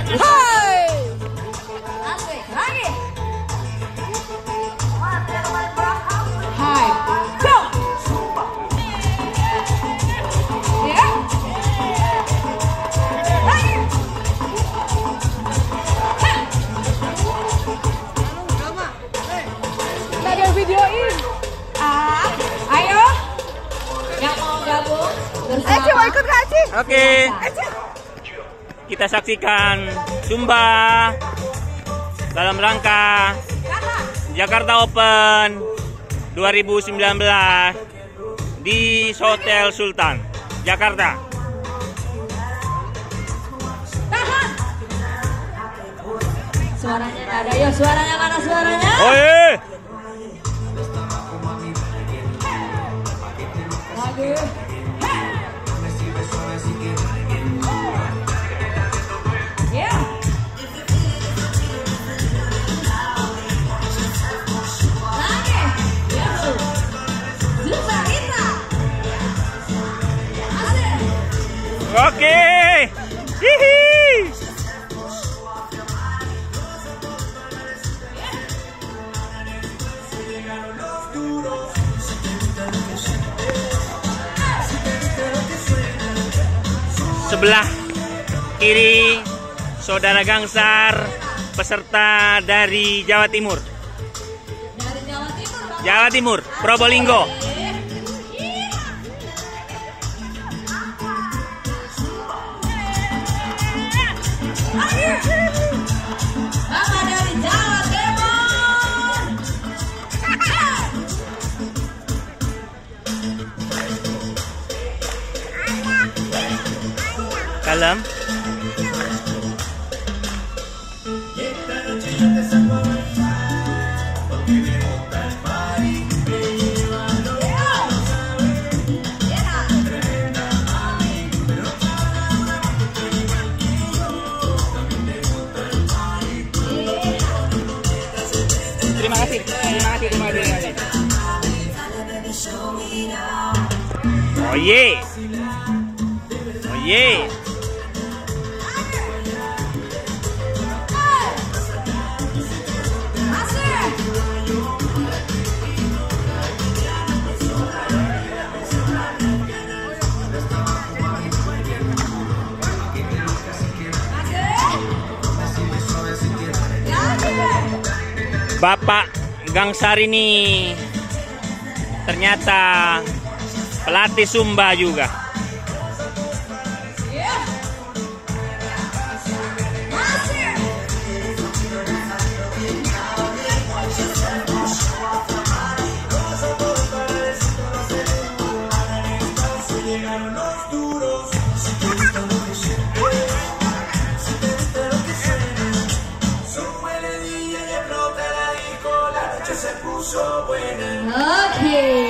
Hai. Asik, lagi. Hai. Go. Ya. Lagi. Nggak ada videoin. Ayo. Yang mau gabung bersama. Aci mau ikut gak Aci? Oke, kita saksikan Zumba dalam rangka Jakarta Open 2019 di Hotel Sultan, Jakarta. Suaranya nggak ada. Yo, suaranya mana suaranya? Oi! Lagi. Ya. Lagi. Yo. Zumba Rita. Asik. Oke. Hihi. Sebelah kiri Saudara Gangsar, peserta dari Jawa Timur. Dari Jawa Timur, Bang. Jawa Timur, Probolinggo. Bapak dari Jawa Timur. Kalem. Terima kasih. Oh ye. Oh ye. Bapak Gangsar ini ternyata pelatih Zumba juga. Oke.